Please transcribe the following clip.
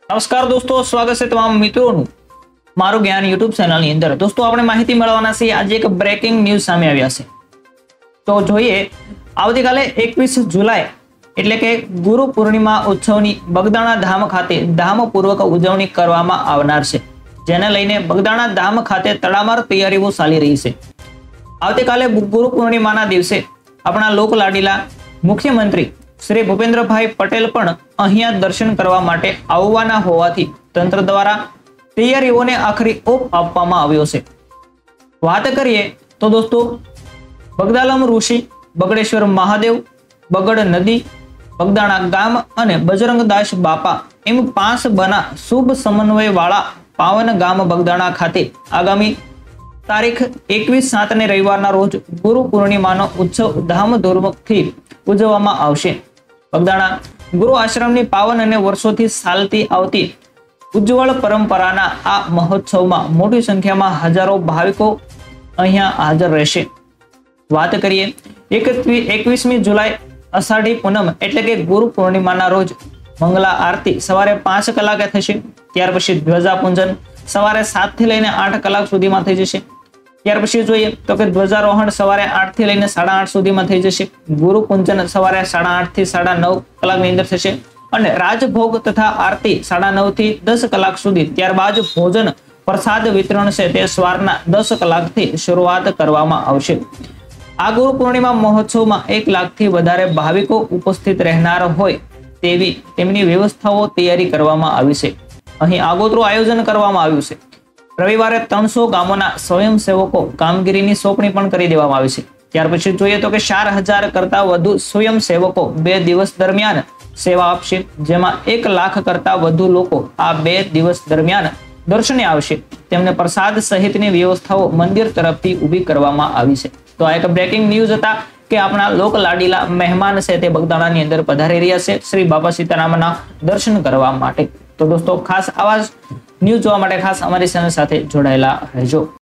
નમસ્કાર દોસ્તો, સ્વાગત છે તમામ મિત્રોનું મારું જ્ઞાન યુટ્યુબ ચેનલની અંદર। દોસ્તો આપણે માહિતી મેળવવાના છે। આજે એક બ્રેકિંગ ન્યૂઝ સામે આવ્યા છે। તો જોઈએ, આવતીકાલે 21 જુલાઈ એટલે કે ગુરુ પૂર્ણિમા ઉત્સવની બગદાણા ધામ ખાતે ધામપૂર્વક ઉજવણી કરવામાં આવનાર છે, જેને લઈને બગદાણા ધામ ખાતે તડામાર તૈયારીઓ ચાલી રહી છે। આવતીકાલે ગુરુ પૂર્ણિમાના દિવસે આપણા લોકલાડીલા મુખ્યમંત્રી શ્રી ભૂપેન્દ્રભાઈ પટેલ પણ અહીંયા દર્શન કરવા માટે આવવાના હોવાથી તંત્ર દ્વારા તૈયારીઓને આખરી ઓપ આપવામાં આવ્યો છે। વાત કરીએ તો દોસ્તો, બગદાલમ ઋષિ, બગડેશ્વર મહાદેવ, બગડ નદી, બગદાણા ગામ અને બજરંગદાસ બાપા એમ 5 બના શુભ સમન્વય વાળા પાવન ગામ બગદાણા ખાતે આગામી તારીખ 21/7 ને રવિવારના રોજ ગુરુ પૂર્ણિમાનો ઉત્સવ ધામધૂમથી ઉજવવામાં આવશે। બગદાણા ગુરુ આશ્રમની પાવન અને વર્ષોથી ચાલતી આવતી ઉજ્જવળ પરંપરાના આ મહોત્સવમાં મોટી સંખ્યામાં હજારો ભાવિકો અહીંયા હાજર રહેશે। વાત કરીએ 21મી જુલાઈ અષાઢી પૂનમ એટલે કે ગુરુ પૂર્ણિમાના રોજ મંગલા આરતી સવારે 5 કલાકે થશે। ત્યાર પછી ધ્વજાપૂજન સવારે 7 થી લઈને 8 કલાક સુધીમાં થઈ જશે। ત્યાર પછી જોઈએ તો કે ધ્વજારોહણ સવારે 8 થી લઈને 8:30 સુધીમાં થઈ જશે। ગુરુ પૂજન સવારે 8:30 થી 9:30 કલાકની અંદર થશે અને રાજભોગ તથા આરતી 9:30 થી 10 કલાક સુધી। ત્યારબાદ ભોજન પ્રસાદ વિતરણ છે તે સવારના 10 કલાકથી શરૂઆત કરવામાં આવશે। આ ગુરુ પૂર્ણિમા મહોત્સવમાં 1 લાખથી વધારે ભાવિકો ઉપસ્થિત રહેનાર હોય તેવી તેમની વ્યવસ્થાઓ તૈયારી કરવામાં આવી છે। અહીં આગોતરું આયોજન કરવામાં આવ્યું છે। રવિવારે 300 ગામોના સ્વયંસેવકો કામગીરીની સોંપણી પણ કરી દેવામાં આવી છે। ત્યાર પછી જોઈએ તો કે 4000 કરતા વધુ સ્વયંસેવકો 2 દિવસ દરમિયાન સેવા આપશે, જેમાં 1 લાખ કરતા વધુ લોકો આ 2 દિવસ દરમિયાન દર્શને આવશે। તેમને પ્રસાદ સહિતની વ્યવસ્થાઓ મંદિર તરફથી ઊભી કરવામાં આવી છે। તો આ એક બ્રેકિંગ ન્યૂઝ હતા કે આપણા લોક લાડીલા મહેમાન છે તે બગદાણાની અંદર પધારી રહ્યા છે શ્રી બાપા સીતારામના દર્શન કરવા માટે। તો દોસ્તો, ખાસ આવા ન્યૂઝ જોવા માટે ખાસ અમારી ચેનલ સાથે જોડાયેલા રહેજો।